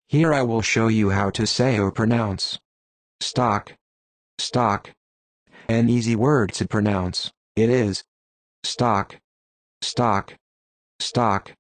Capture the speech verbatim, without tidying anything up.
Here I will show you how to say or pronounce stock, stock. An easy word to pronounce. It is stock, stock, stock.